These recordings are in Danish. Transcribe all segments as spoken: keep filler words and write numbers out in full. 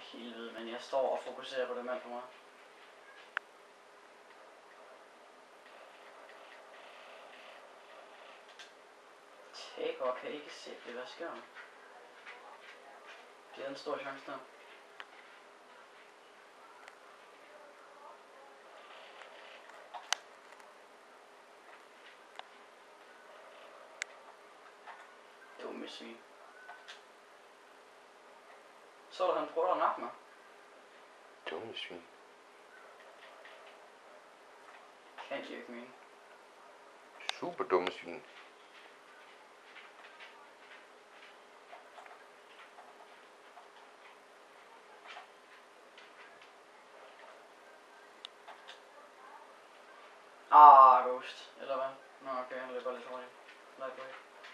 Helvede, men jeg står og fokuserer på dem alt for meget. Taber kan ikke se det, hvad sker der? Det er en stor chance der. Dumme svin. Så du han prøver at nakke mig? Dumme svin. Kan de ikke mene. Super dumme svin. Ah, ghost. Eller hvad? Nå, okay, han løber lidt hurtigt. Lightweight.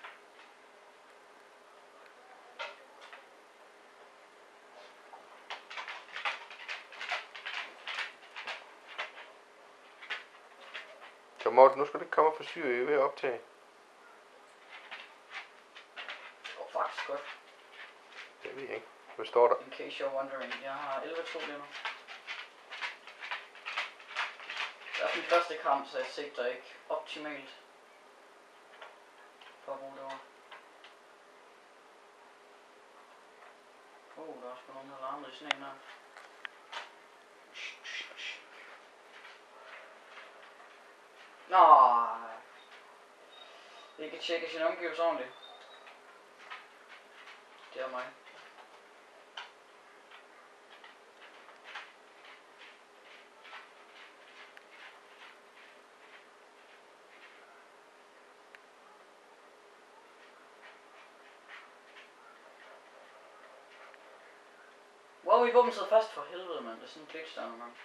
Så Morten, nu skal du ikke komme og forsyre, jeg er ved at optage. Det går faktisk godt. Det ved jeg ikke. Hvad står der? In case you're wondering, jeg har elleve to lige nu. Det er min første kamp, så jeg sigter ikke optimalt for at bruge det over. Oh, der er sgu nogen, der larmede i sneen her. Nej. Vi kan tjekke sin omgivelser ordentligt. Det er mig. Wow, i våben sidder fast for helvede, mand. Det er sådan en glitch der nogle gange.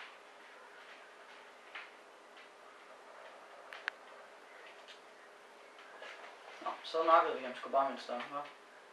Nå, så nakkede vi ham sgu bare med en stang, hva'?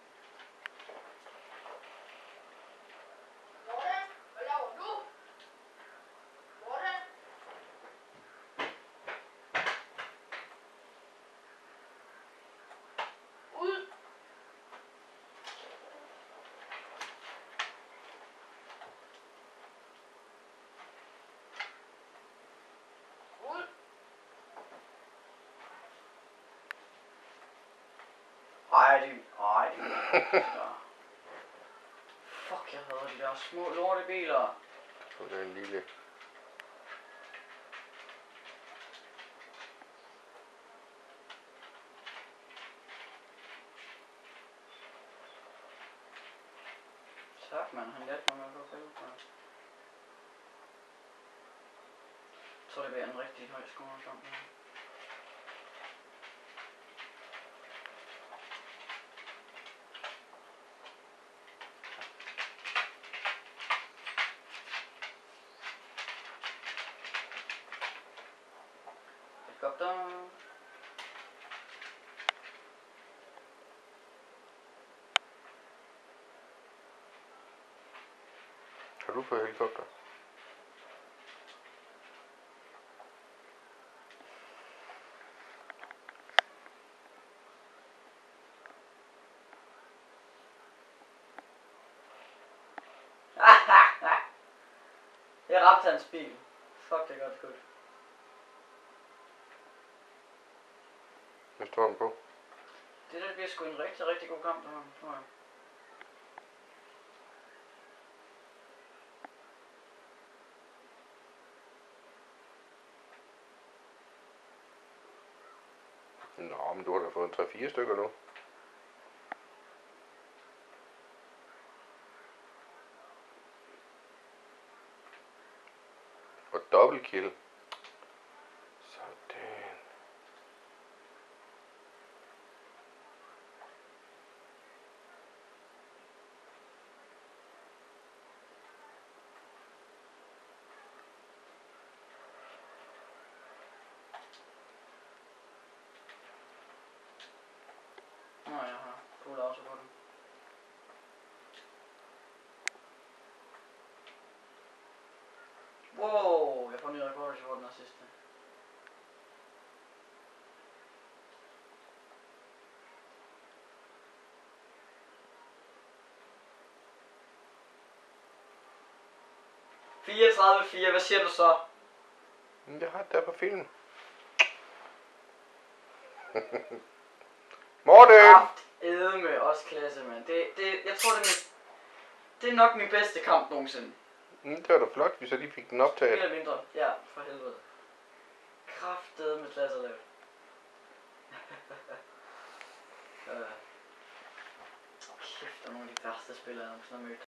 Ej, det ej, det er fuck, jeg hader de der små lortebiler. Så det er en lille. Tak, mand. Han hjalp mig med at gå fælde på. Så det bliver en rigtig høj scorekamp her. Helikopter. Har du fået helikopter? Jeg ramte hans bil. Fuck, det er godt skudt. Hvad står den på? Det der bliver sgu en rigtig, rigtig god kamp, der tror jeg. Nå, men du har da fået en tre fire stykker nu. Og dobbelt kill. Sådan. Nå, jeg har fuld også på den. Wow, jeg får ny rekord i den sidste. fireogtredive fire, hvad siger du så? Jeg har det der på film. Morten! Kraft edme også klasse, mand. Det, det, jeg tror, det er, min, det er nok min bedste kamp nogensinde. Mm, det var da flot, vi så lige fik den optaget. Mere eller mindre. Ja, for helvede. Kraft edme klasse lavet. øh. Kæft, der er nogle af de værste spillere, jeg nogensinde har mødt.